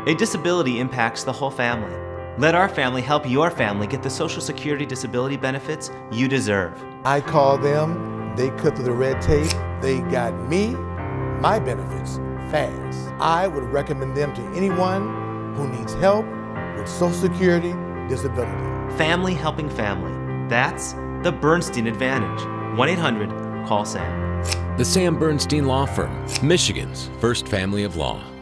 A disability impacts the whole family. Let our family help your family get the Social Security disability benefits you deserve. I call them, they cut through the red tape, they got me, my benefits, fast. I would recommend them to anyone who needs help with Social Security disability. Family helping family. That's the Bernstein Advantage. 1-800-CALL-SAM. The Sam Bernstein Law Firm, Michigan's first family of law.